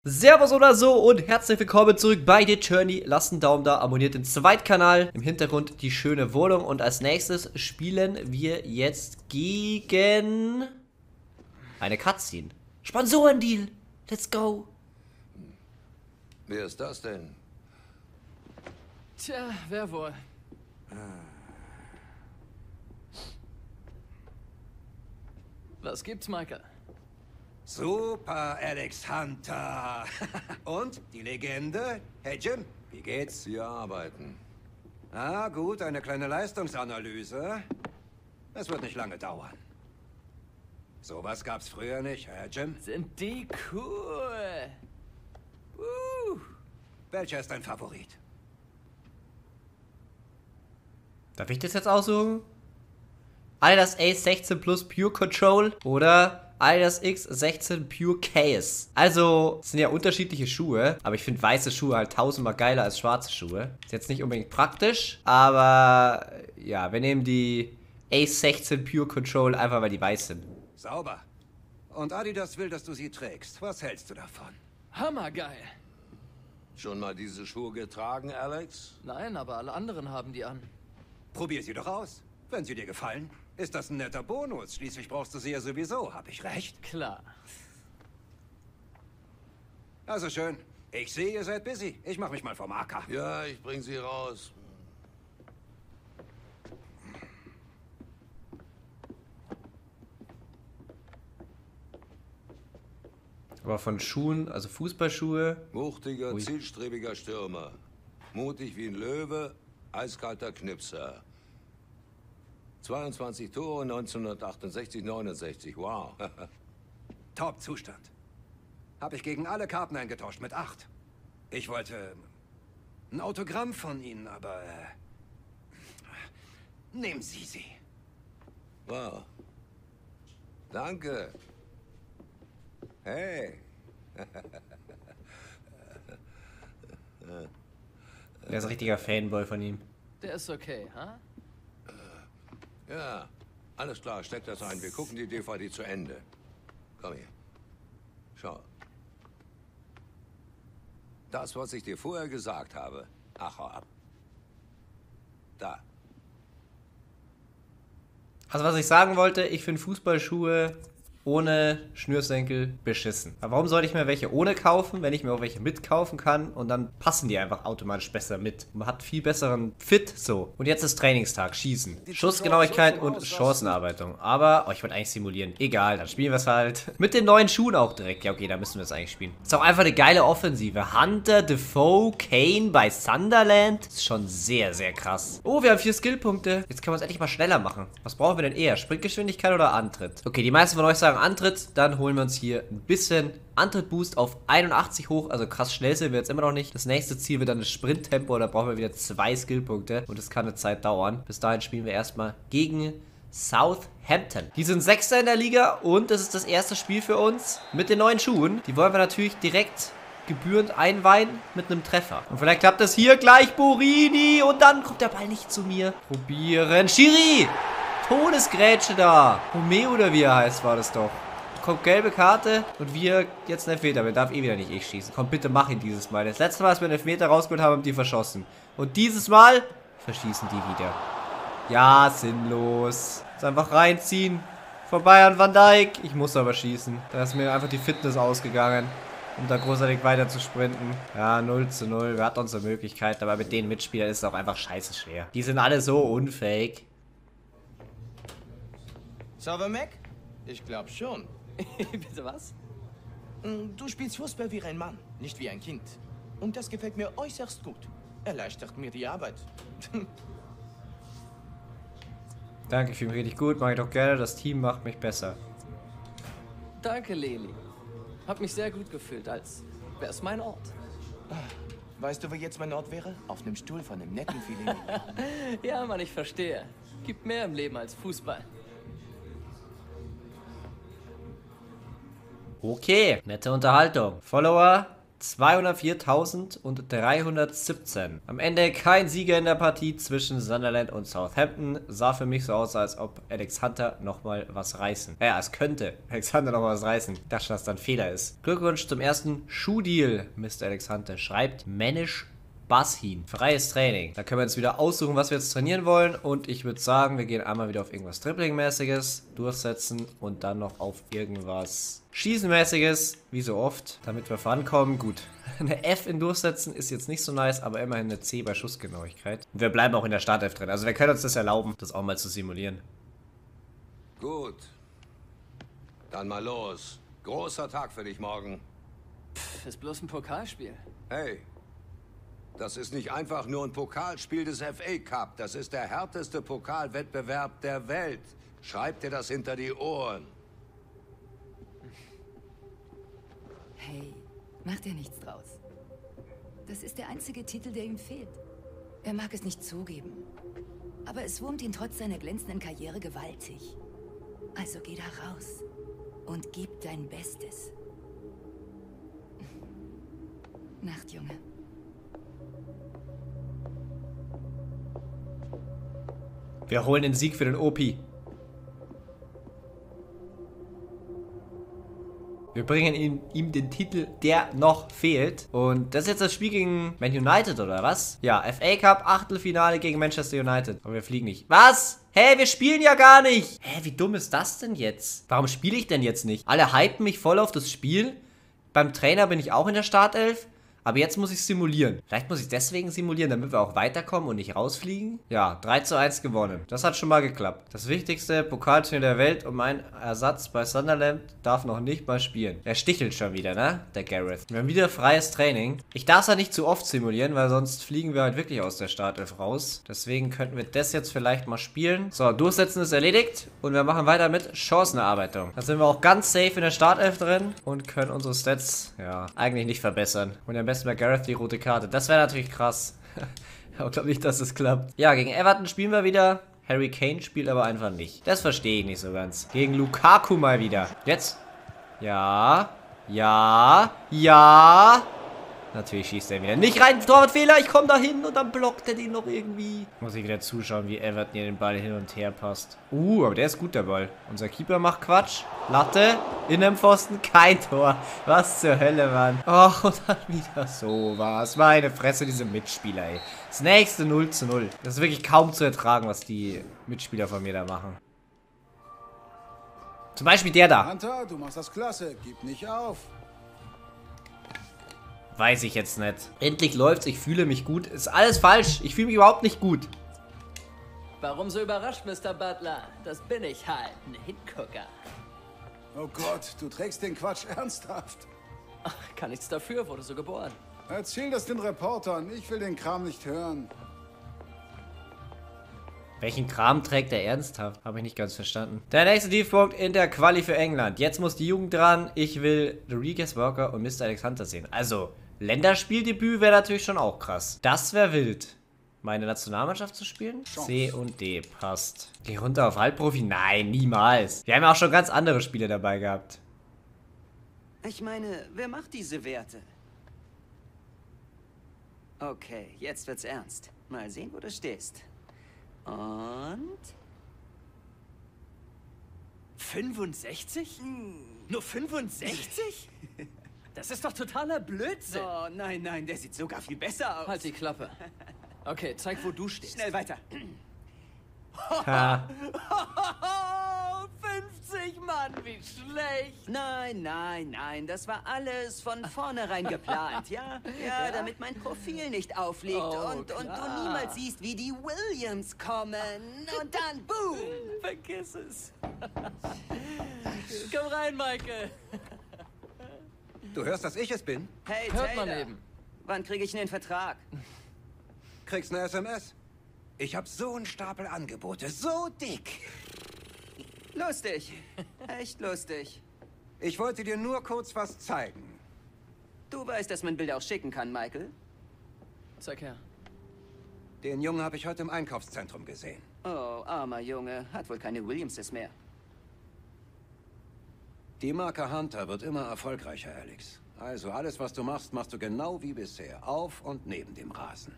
Servus oder so und herzlich willkommen zurück bei The Journey. Lasst einen Daumen da, abonniert den Zweitkanal. Im Hintergrund die schöne Wohnung. Und als nächstes spielen wir jetzt gegen eine Cutscene. Sponsorendeal. Let's go. Wer ist das denn? Tja, wer wohl? Was gibt's, Michael? Super, Alex Hunter. Und, die Legende? Hey Jim, wie geht's? Sie arbeiten. Ah, gut, eine kleine Leistungsanalyse. Es wird nicht lange dauern. Sowas gab's früher nicht, Herr Jim? Sind die cool? Welcher ist dein Favorit? Darf ich das jetzt aussuchen? Adidas A16 Plus Pure Control oder Adidas X16 Pure Case. Also, es sind ja unterschiedliche Schuhe, aber ich finde weiße Schuhe halt tausendmal geiler als schwarze Schuhe. Ist jetzt nicht unbedingt praktisch, aber ja, wir nehmen die A16 Pure Control einfach, weil die weiß sind. Sauber. Und Adidas will, dass du sie trägst. Was hältst du davon? Hammergeil. Schon mal diese Schuhe getragen, Alex? Nein, aber alle anderen haben die an. Probier sie doch aus. Wenn sie dir gefallen, ist das ein netter Bonus. Schließlich brauchst du sie ja sowieso. Hab ich recht? Klar. Also schön. Ich sehe, ihr seid busy. Ich mach mich mal vom Acker. Ja, ich bring sie raus. Aber von Schuhen, also Fußballschuhe. Wuchtiger, Ui. zielstrebiger Stürmer. Mutig wie ein Löwe, eiskalter Knipser. 22 Tore 1968, 69. Wow. Top-Zustand. Hab ich gegen alle Karten eingetauscht mit 8. Ich wollte ein Autogramm von Ihnen, aber nehmen Sie sie. Wow. Danke. Hey. Der ist ein richtiger Fanboy von ihm. Der ist okay, ha? Ja, alles klar, steck das ein. Wir gucken die DVD zu Ende. Komm hier. Schau. Das, was ich dir vorher gesagt habe. Ach, hau ab. Da. Also was ich sagen wollte, ich finde Fußballschuhe ohne Schnürsenkel beschissen. Aber warum sollte ich mir welche ohne kaufen, wenn ich mir auch welche mitkaufen kann und dann passen die einfach automatisch besser mit. Man hat viel besseren Fit so. Und jetzt ist Trainingstag, Schießen. Schussgenauigkeit und Chancenarbeitung. Aber, ich wollte eigentlich simulieren. Egal, dann spielen wir es halt. Mit den neuen Schuhen auch direkt. Ja, okay, da müssen wir es eigentlich spielen. Ist auch einfach eine geile Offensive. Hunter, Defoe, Kane bei Sunderland. Ist schon sehr, sehr krass. Oh, wir haben 4 Skillpunkte. Jetzt können wir es endlich mal schneller machen. Was brauchen wir denn eher? Sprintgeschwindigkeit oder Antritt? Okay, die meisten von euch sagen Antritt, dann holen wir uns hier ein bisschen Antritt-Boost auf 81 hoch, also krass schnell sind wir jetzt immer noch nicht. Das nächste Ziel wird dann das Sprinttempo, da brauchen wir wieder 2 Skillpunkte und das kann eine Zeit dauern. Bis dahin spielen wir erstmal gegen Southampton. Die sind Sechster in der Liga und das ist das erste Spiel für uns mit den neuen Schuhen. Die wollen wir natürlich direkt gebührend einweihen mit einem Treffer. Und vielleicht klappt das hier gleich, Borini, und dann kommt der Ball nicht zu mir. Probieren. Schiri! Todesgrätsche da. Romeo oder wie er heißt, war das doch. Kommt gelbe Karte und wir jetzt einen Elfmeter. Wir darf eh wieder nicht ich schießen. Komm, bitte mach ihn dieses Mal. Das letzte Mal, als wir einen Elfmeter rausgeholt haben, haben die verschossen. Und dieses Mal verschießen die wieder. Ja, sinnlos. Jetzt einfach reinziehen. Vorbei an Van Dijk. Ich muss aber schießen. Da ist mir einfach die Fitness ausgegangen, um da großartig weiter zu sprinten. Ja, 0:0. Wir hatten unsere Möglichkeit, aber mit den Mitspielern ist es auch einfach scheiße schwer. Die sind alle so unfähig. Sauber, Mac? Ich glaub schon. Bitte was? Du spielst Fußball wie ein Mann, nicht wie ein Kind. Und das gefällt mir äußerst gut. Erleichtert mir die Arbeit. Danke, ich fühle mich richtig gut. Mache ich doch gerne. Das Team macht mich besser. Danke, Leli. Hab mich sehr gut gefühlt, als wär's mein Ort. Weißt du, wo jetzt mein Ort wäre? Auf einem Stuhl von einem netten Feeling. Ja, Mann, ich verstehe. Gibt mehr im Leben als Fußball. Okay, nette Unterhaltung. Follower 204.317. Am Ende kein Sieger in der Partie zwischen Sunderland und Southampton. Sah für mich so aus, als ob Alex Hunter nochmal was reißen. Es könnte Alex Hunter noch was reißen. Ich dachte, dass das ein Fehler ist. Glückwunsch zum ersten Schuhdeal, Mr. Alex Hunter. Schreibt Manish Bashin. Freies Training. Da können wir uns wieder aussuchen, was wir jetzt trainieren wollen. Und ich würde sagen, wir gehen einmal wieder auf irgendwas Dribbling-mäßiges, durchsetzen und dann noch auf irgendwas Schießenmäßiges, wie so oft, damit wir vorankommen. Gut, eine F in Durchsetzen ist jetzt nicht so nice, aber immerhin eine C bei Schussgenauigkeit. Und wir bleiben auch in der Startelf drin. Also wir können uns das erlauben, das auch mal zu simulieren. Gut. Dann mal los. Großer Tag für dich morgen. Ist bloß ein Pokalspiel. Hey, das ist nicht einfach nur ein Pokalspiel des FA Cup. Das ist der härteste Pokalwettbewerb der Welt. Schreib dir das hinter die Ohren. Hey, mach dir nichts draus. Das ist der einzige Titel, der ihm fehlt. Er mag es nicht zugeben. Aber es wurmt ihn trotz seiner glänzenden Karriere gewaltig. Also geh da raus und gib dein Bestes. Nacht, Junge. Wir holen den Sieg für den OP. Wir bringen ihm den Titel, der noch fehlt. Und das ist jetzt das Spiel gegen Man United, oder was? Ja, FA Cup, Achtelfinale gegen Manchester United. Aber wir fliegen nicht. Was? Hä, wir spielen ja gar nicht. Hä, wie dumm ist das denn jetzt? Warum spiele ich denn jetzt nicht? Alle hypen mich voll auf das Spiel. Beim Trainer bin ich auch in der Startelf. Aber jetzt muss ich simulieren. Vielleicht muss ich deswegen simulieren, damit wir auch weiterkommen und nicht rausfliegen. Ja, 3:1 gewonnen. Das hat schon mal geklappt. Das wichtigste Pokalturnier der Welt und mein Ersatz bei Sunderland darf noch nicht mal spielen. Er stichelt schon wieder, ne? Der Gareth. Wir haben wieder freies Training. Ich darf es ja nicht zu oft simulieren, weil sonst fliegen wir halt wirklich aus der Startelf raus. Deswegen könnten wir das jetzt vielleicht mal spielen. So, Durchsetzen ist erledigt. Und wir machen weiter mit Chancenerarbeitung. Da sind wir auch ganz safe in der Startelf drin und können unsere Stats, ja, eigentlich nicht verbessern. Und am besten bei Gareth die rote Karte. Das wäre natürlich krass. Ich glaube nicht, dass es klappt. Ja, gegen Everton spielen wir wieder. Harry Kane spielt aber einfach nicht. Das verstehe ich nicht so ganz. Gegen Lukaku mal wieder. Jetzt. Ja. Ja. Ja. Natürlich schießt er wieder nicht rein. Torwartfehler. Ich komme da hin und dann blockt er den noch irgendwie. Muss ich wieder zuschauen, wie Everton hier den Ball hin und her passt. Aber der ist gut, der Ball. Unser Keeper macht Quatsch. Latte. Innenpfosten. Kein Tor. Was zur Hölle, Mann. Och, und dann wieder sowas. Meine Fresse, diese Mitspieler, ey. Das nächste 0:0. Das ist wirklich kaum zu ertragen, was die Mitspieler von mir da machen. Zum Beispiel der da. Hunter, du machst das klasse. Gib nicht auf. Weiß ich jetzt nicht. Endlich läuft's, ich fühle mich gut. Ist alles falsch. Ich fühle mich überhaupt nicht gut. Warum so überrascht, Mr. Butler? Das bin ich halt, ein Hingucker. Oh Gott, du trägst den Quatsch ernsthaft. Ach, kann nichts dafür, wurde so geboren. Erzähl das den Reportern. Ich will den Kram nicht hören. Welchen Kram trägt er ernsthaft? Habe ich nicht ganz verstanden. Der nächste Tiefpunkt in der Quali für England. Jetzt muss die Jugend dran. Ich will Rodriguez Walker und Mr. Alex Hunter sehen. Also, Länderspieldebüt wäre natürlich schon auch krass. Das wäre wild. Meine Nationalmannschaft zu spielen? C und D, passt. Geh runter auf Halbprofi? Nein, niemals. Wir haben ja auch schon ganz andere Spiele dabei gehabt. Ich meine, wer macht diese Werte? Okay, jetzt wird's ernst. Mal sehen, wo du stehst. Und... 65? Nur 65? Das ist doch totaler Blödsinn. Oh, nein, nein, der sieht sogar viel besser aus. Halt die Klappe. Okay, zeig, wo du stehst. Schnell weiter. Ha. 50, Mann, wie schlecht. Nein, nein, nein, das war alles von vornherein geplant, ja? Ja, damit mein Profil nicht aufliegt und du niemals siehst, wie die Williams kommen. Und dann boom! Vergiss es. Komm rein, Michael. Du hörst, dass ich es bin? Hey, Hört Taylor, man eben. wann kriege ich einen Vertrag? Kriegst eine SMS? Ich hab so einen Stapel Angebote, so dick. Lustig. Echt lustig. Ich wollte dir nur kurz was zeigen. Du weißt, dass man Bilder auch schicken kann, Michael. Zeig her. Den Jungen habe ich heute im Einkaufszentrum gesehen. Oh, armer Junge. Hat wohl keine Williamses mehr. Die Marke Hunter wird immer erfolgreicher, Alex. Also alles, was du machst, machst du genau wie bisher. Auf und neben dem Rasen.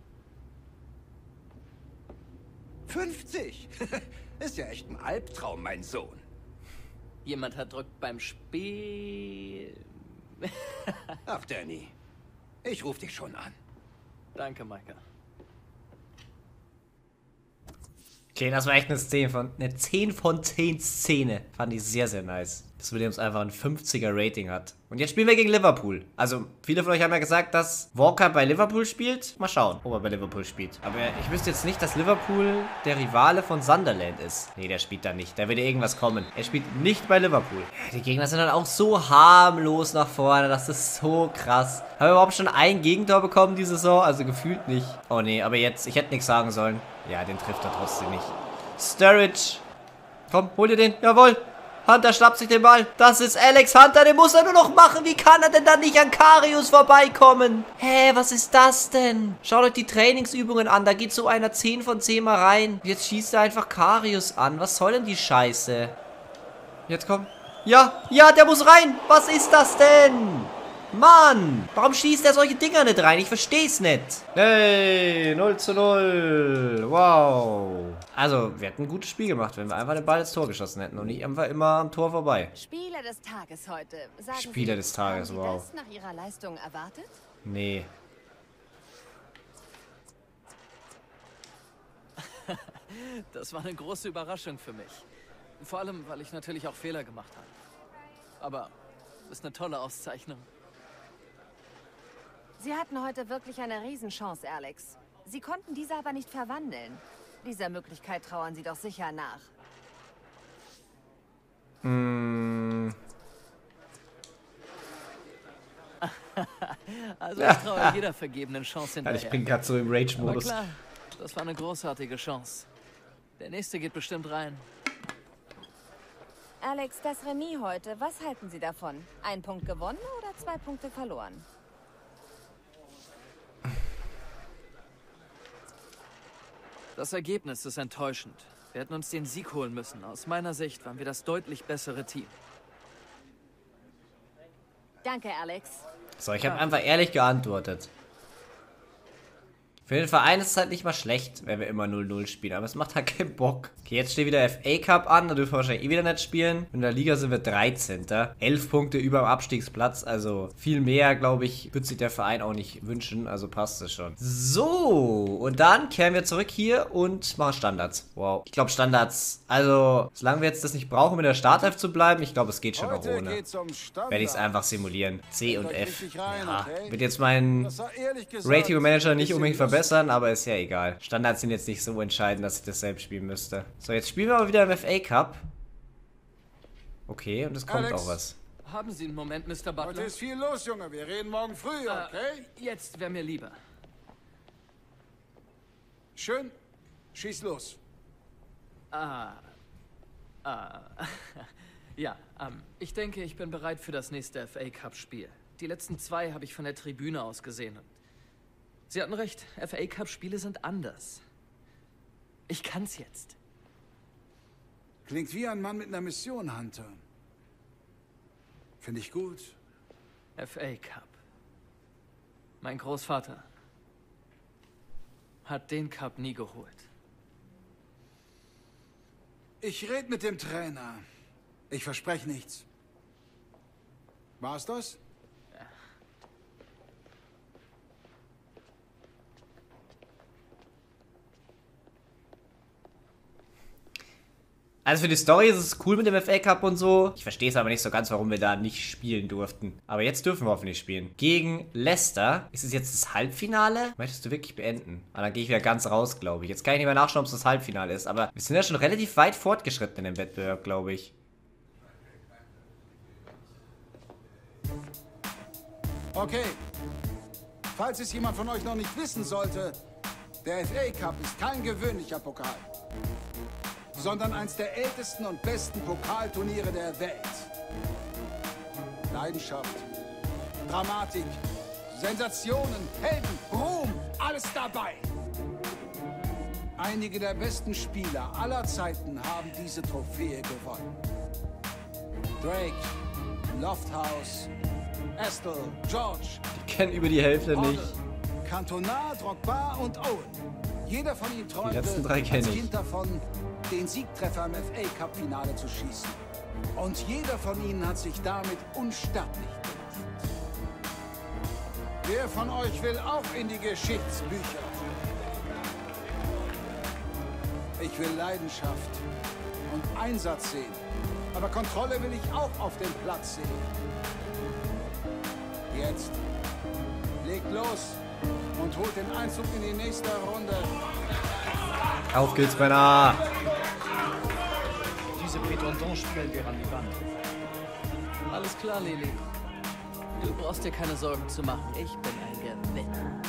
50! Ist ja echt ein Albtraum, mein Sohn. Jemand hat drückt beim Spiel. Ach, Danny. Ich ruf dich schon an. Danke, Micah. Okay, das war echt eine 10 von 10 Szene. Fand ich sehr, sehr nice. Dass Williams einfach ein 50er Rating hat. Und jetzt spielen wir gegen Liverpool. Also, viele von euch haben ja gesagt, dass Walker bei Liverpool spielt. Mal schauen, ob er bei Liverpool spielt. Aber ich wüsste jetzt nicht, dass Liverpool der Rivale von Sunderland ist. Nee, der spielt da nicht. Da wird irgendwas kommen. Er spielt nicht bei Liverpool. Die Gegner sind dann auch so harmlos nach vorne. Das ist so krass. Haben wir überhaupt schon ein Gegentor bekommen diese Saison? Also gefühlt nicht. Oh nee, aber jetzt, ich hätte nichts sagen sollen. Ja, den trifft er trotzdem nicht. Sturridge. Komm, hol dir den. Jawohl. Hunter schnappt sich den Ball. Das ist Alex Hunter. Den muss er nur noch machen. Wie kann er denn dann nicht an Karius vorbeikommen? Hä, was ist das denn? Schaut euch die Trainingsübungen an. Da geht so einer 10 von 10 mal rein. Jetzt schießt er einfach Karius an. Was soll denn die Scheiße? Jetzt komm. Ja, ja, der muss rein. Was ist das denn? Mann, warum schießt er solche Dinger nicht rein? Ich versteh's nicht. Hey, 0:0. Wow. Also, wir hätten ein gutes Spiel gemacht, wenn wir einfach den Ball ins Tor geschossen hätten und nicht einfach immer am Tor vorbei. Spieler des Tages heute. Sagen Spieler des Tages, haben Sie wow. das nach Ihrer Leistung erwartet? Nee. Das war eine große Überraschung für mich. Vor allem, weil ich natürlich auch Fehler gemacht habe. Aber das ist eine tolle Auszeichnung. Sie hatten heute wirklich eine Riesenchance, Alex. Sie konnten diese aber nicht verwandeln. Dieser Möglichkeit trauern Sie doch sicher nach. Also ich traue jeder vergebenen Chance hinterher. Ich bin gerade so im Aber Rage-Modus. klar, das war eine großartige Chance. Der nächste geht bestimmt rein. Alex, das Remis heute, was halten Sie davon? 1 Punkt gewonnen oder 2 Punkte verloren? Das Ergebnis ist enttäuschend. Wir hätten uns den Sieg holen müssen. Aus meiner Sicht waren wir das deutlich bessere Team. Danke, Alex. So, ich habe einfach ehrlich geantwortet. Für den Verein ist es halt nicht mal schlecht, wenn wir immer 0-0 spielen, aber es macht halt keinen Bock. Okay, jetzt steht wieder FA Cup an, da dürfen wir wahrscheinlich wieder nicht spielen. In der Liga sind wir 13. 11 Punkte über dem Abstiegsplatz, also viel mehr, glaube ich, wird sich der Verein auch nicht wünschen, also passt es schon. So, und dann kehren wir zurück hier und machen Standards. Wow, ich glaube Standards, also solange wir jetzt das nicht brauchen, mit der Startelf zu bleiben, ich glaube, es geht schon noch ohne. Werde ich es einfach simulieren. C und F. Ja, wird jetzt mein Rating Manager nicht unbedingt verbessern, aber ist ja egal. Standards sind jetzt nicht so entscheidend, dass ich das selbst spielen müsste. So, jetzt spielen wir aber wieder im FA Cup. Okay, und es kommt auch was. Haben Sie einen Moment, Mr. Butler? Heute ist viel los, Junge. Wir reden morgen früh, okay? Jetzt wäre mir lieber. Schön. Schieß los. Ja, ich denke, ich bin bereit für das nächste FA Cup-Spiel. Die letzten 2 habe ich von der Tribüne aus gesehen. Sie hatten recht, FA Cup-Spiele sind anders. Ich kann's jetzt. Klingt wie ein Mann mit einer Mission, Hunter. Finde ich gut. FA Cup. Mein Großvater hat den Cup nie geholt. Ich rede mit dem Trainer. Ich verspreche nichts. War's das? Also für die Story ist es cool mit dem FA Cup und so. Ich verstehe es aber nicht so ganz, warum wir da nicht spielen durften. Aber jetzt dürfen wir hoffentlich spielen. Gegen Leicester. Ist es jetzt das Halbfinale? Möchtest du wirklich beenden? Ah, dann gehe ich wieder ganz raus, glaube ich. Jetzt kann ich nicht mehr nachschauen, ob es das Halbfinale ist. Aber wir sind ja schon relativ weit fortgeschritten in dem Wettbewerb, glaube ich. Okay. Falls es jemand von euch noch nicht wissen sollte, der FA Cup ist kein gewöhnlicher Pokal, sondern eins der ältesten und besten Pokalturniere der Welt. Leidenschaft, Dramatik, Sensationen, Helden, Ruhm, alles dabei. Einige der besten Spieler aller Zeiten haben diese Trophäe gewonnen. Drake, Lofthouse, Astle, George, Die kennen über die Hälfte nicht. Cantona, Drogba und Owen. Jeder von ihnen träumte letzten drei kenn als ich. Kind davon, den Siegtreffer im FA-Cup-Finale zu schießen. Und jeder von ihnen hat sich damit unsterblich gemacht. Wer von euch will auch in die Geschichtsbücher? Ich will Leidenschaft und Einsatz sehen. Aber Kontrolle will ich auch auf dem Platz sehen. Jetzt legt los und holt den Einzug in die nächste Runde. Auf geht's, Männer! Diese Petondon spielen wir an die Wand. Alles klar, Lili. Du brauchst dir keine Sorgen zu machen. Ich bin ein Gewinner.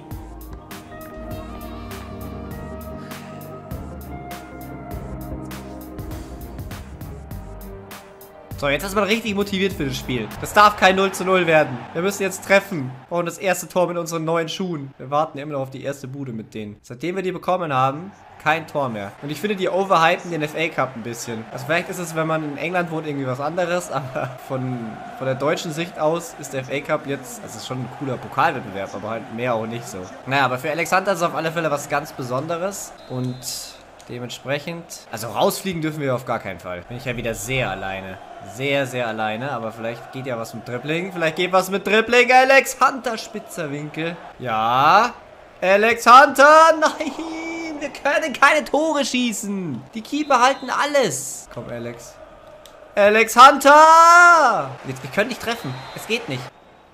So, jetzt ist man richtig motiviert für das Spiel. Das darf kein 0:0 werden. Wir müssen jetzt treffen. Wir brauchen das erste Tor mit unseren neuen Schuhen. Wir warten immer noch auf die erste Bude mit denen. Seitdem wir die bekommen haben, kein Tor mehr. Und ich finde, die overhypen den FA Cup ein bisschen. Also vielleicht ist es, wenn man in England wohnt, irgendwie was anderes. Aber von der deutschen Sicht aus ist der FA Cup jetzt, also es ist schon ein cooler Pokalwettbewerb, aber halt mehr auch nicht so. Naja, aber für Alexander ist es auf alle Fälle was ganz Besonderes. Und dementsprechend, also rausfliegen dürfen wir auf gar keinen Fall. Bin ich ja wieder sehr alleine. Sehr, sehr alleine, aber vielleicht geht ja was mit Dribbling. Vielleicht geht was mit Dribbling. Alex Hunter, spitzer Winkel. Ja. Alex Hunter, nein. Wir können keine Tore schießen. Die Keeper halten alles. Komm, Alex. Alex Hunter. Jetzt, wir können nicht treffen. Es geht nicht.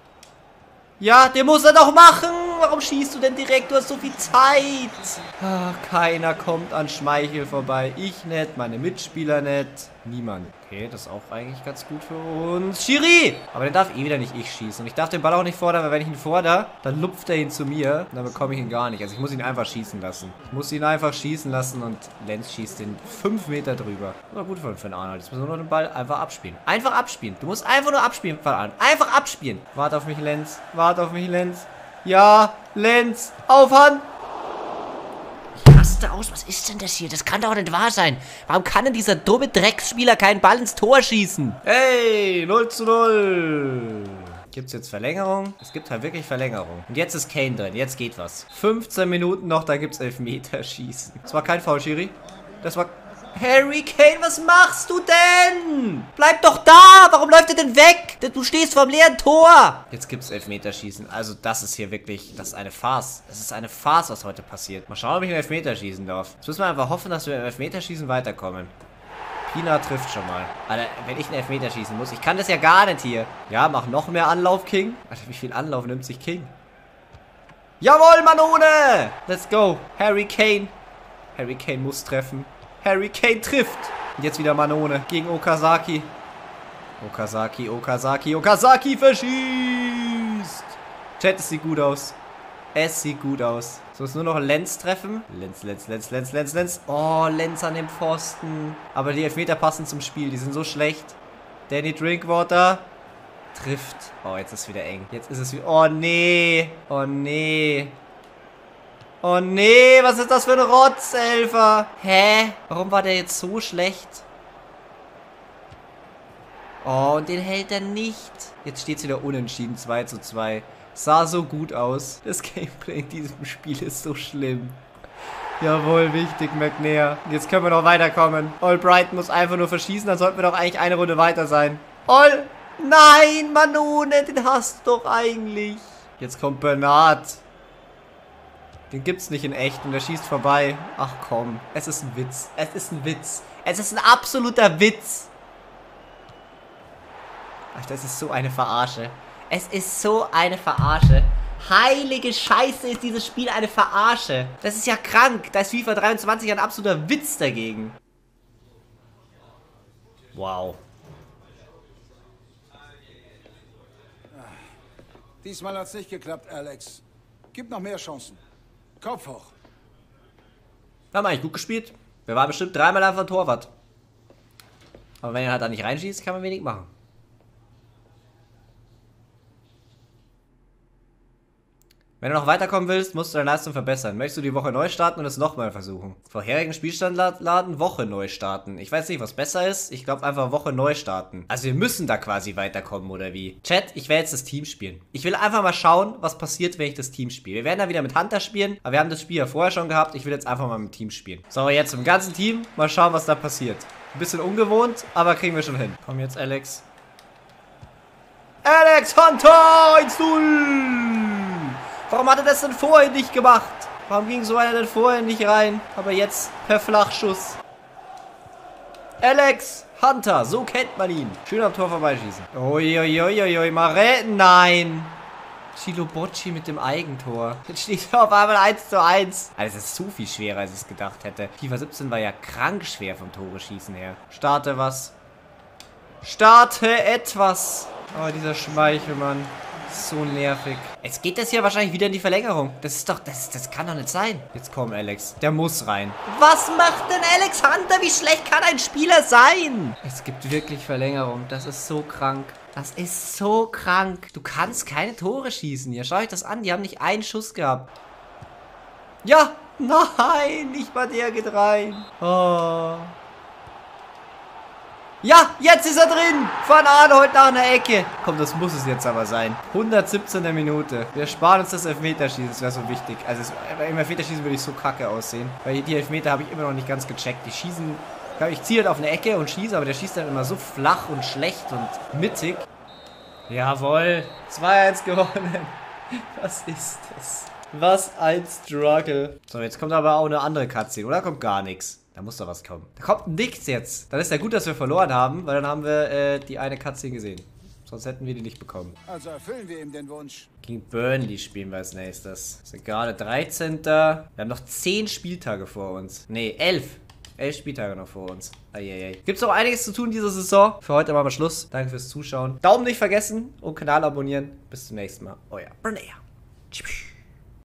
Ja, den muss er doch machen. Warum schießt du denn direkt? Du hast so viel Zeit. Ach, keiner kommt an Schmeichel vorbei. Ich nicht, meine Mitspieler nicht. Niemand. Okay, das ist auch eigentlich ganz gut für uns. Schiri! Aber den darf eh wieder nicht ich schießen. Und ich darf den Ball auch nicht fordern, weil wenn ich ihn fordere, dann lupft er ihn zu mir. Und dann bekomme ich ihn gar nicht. Also ich muss ihn einfach schießen lassen. Ich muss ihn einfach schießen lassen und Lenz schießt den 5 Meter drüber. Das war gut von Arnold. Jetzt müssen wir nur den Ball einfach abspielen. Einfach abspielen. Du musst einfach nur abspielen, von Arnold. Einfach abspielen. Warte auf mich, Lenz. Warte auf mich, Lenz. Ja, Lenz. Aufhand. Raste aus, was ist denn das hier? Das kann doch nicht wahr sein. Warum kann denn dieser dumme Drecksspieler keinen Ball ins Tor schießen? Hey, 0:0. Gibt's jetzt Verlängerung? Es gibt halt wirklich Verlängerung. Und jetzt ist Kane drin. Jetzt geht was. 15 Minuten noch, da gibt's Elfmeterschießen. Das war kein Foul, Schiri. Das war... Harry Kane, was machst du denn? Bleib doch da! Warum läuft er denn weg? Du stehst vorm leeren Tor! Jetzt gibt's Elfmeterschießen. Also das ist hier wirklich... Das ist eine Farce. Das ist eine Farce, was heute passiert. Mal schauen, ob ich einen Elfmeterschießen darf. Jetzt müssen wir einfach hoffen, dass wir im Elfmeterschießen weiterkommen. Pina trifft schon mal. Alter, wenn ich einen Elfmeter schießen muss. Ich kann das ja gar nicht hier. Ja, mach noch mehr Anlauf, King. Alter, wie viel Anlauf nimmt sich King? Jawohl, Manone! Let's go. Harry Kane. Harry Kane muss treffen. Harry Kane trifft. Und jetzt wieder Manone gegen Okazaki. Okazaki verschießt. Chat, es sieht gut aus. Es sieht gut aus. So, ist nur noch Lenz treffen. Lenz. Oh, Lenz an dem Pfosten. Aber die Elfmeter passen zum Spiel. Die sind so schlecht. Danny Drinkwater trifft. Oh, jetzt ist es wieder eng. Jetzt ist es wieder... Oh, nee. Oh, nee. Oh nee, was ist das für ein Rotzelfer? Hä? Warum war der jetzt so schlecht? Oh, und den hält er nicht. Jetzt steht es wieder unentschieden, 2:2. Sah so gut aus. Das Gameplay in diesem Spiel ist so schlimm. Jawohl, wichtig, McNair. Jetzt können wir noch weiterkommen. Albright muss einfach nur verschießen, dann sollten wir doch eigentlich eine Runde weiter sein. Nein, Manone, den hast du doch eigentlich. Jetzt kommt Bernard. Den gibt's nicht in echt und der schießt vorbei. Ach komm, es ist ein Witz. Es ist ein Witz. Es ist ein absoluter Witz. Ach, das ist so eine Verarsche. Es ist so eine Verarsche. Heilige Scheiße, ist dieses Spiel eine Verarsche. Das ist ja krank. Da ist FIFA 23 ein absoluter Witz dagegen. Wow. Diesmal hat's nicht geklappt, Alex. Gib noch mehr Chancen. Kopf hoch. Wir haben eigentlich gut gespielt. Wir waren bestimmt 3-mal einfach Torwart. Aber wenn er halt da nicht reinschießt, kann man wenig machen. Wenn du noch weiterkommen willst, musst du deine Leistung verbessern. Möchtest du die Woche neu starten und es nochmal versuchen? Vorherigen Spielstand laden, Woche neu starten. Ich weiß nicht, was besser ist. Ich glaube einfach Woche neu starten. Also wir müssen da quasi weiterkommen, oder wie? Chat, ich werde jetzt das Team spielen. Ich will einfach mal schauen, was passiert, wenn ich das Team spiele. Wir werden da wieder mit Hunter spielen, aber wir haben das Spiel ja vorher schon gehabt. Ich will jetzt einfach mal mit dem Team spielen. So, jetzt im ganzen Team. Mal schauen, was da passiert. Ein bisschen ungewohnt, aber kriegen wir schon hin. Komm jetzt, Alex. Alex Hunter 1-0! Warum hat er das denn vorhin nicht gemacht? Warum ging so einer denn vorhin nicht rein? Aber jetzt per Flachschuss. Alex Hunter, so kennt man ihn. Schön am Tor vorbeischießen. Uiuiuiui, Mare, nein. Chilo Bocci mit dem Eigentor. Jetzt steht er auf einmal 1:1. Also das ist so viel schwerer, als ich es gedacht hätte. FIFA 17 war ja krank schwer vom Tore schießen her. Starte was. Starte etwas. Oh, dieser Schmeichelmann. So nervig. Jetzt geht das hier wahrscheinlich wieder in die Verlängerung. Das ist doch, das kann doch nicht sein. Jetzt komm, Alex. Der muss rein. Was macht denn Alex Hunter? Wie schlecht kann ein Spieler sein? Es gibt wirklich Verlängerung. Das ist so krank. Das ist so krank. Du kannst keine Tore schießen hier. Schau euch das an. Die haben nicht einen Schuss gehabt. Ja. Nein. Nicht mal der geht rein. Oh. Ja, jetzt ist er drin. Von Arnold nach einer Ecke. Komm, das muss es jetzt aber sein. 117. Minute. Wir sparen uns das Elfmeterschießen. Das wäre so wichtig. Also im Elfmeterschießen würde ich so kacke aussehen. Weil die Elfmeter habe ich immer noch nicht ganz gecheckt. Die schießen, ich ziehe halt auf eine Ecke und schieße, aber der schießt dann immer so flach und schlecht und mittig. Jawohl. 2:1 gewonnen. Was ist das? Was ein Struggle. So, jetzt kommt aber auch eine andere Cutscene, oder? Kommt gar nichts. Da muss doch was kommen. Da kommt nichts jetzt. Dann ist ja gut, dass wir verloren haben, weil dann haben wir die eine Cutscene gesehen. Sonst hätten wir die nicht bekommen. Also erfüllen wir ihm den Wunsch. Gegen Burnley spielen wir als nächstes. Wir sind gerade 13. Wir haben noch 10 Spieltage vor uns. Nee, 11. 11 Spieltage noch vor uns. Eieiei. Gibt's noch einiges zu tun diese Saison. Für heute machen wir Schluss. Danke fürs Zuschauen. Daumen nicht vergessen und Kanal abonnieren. Bis zum nächsten Mal. Euer Burnley. Tschüss.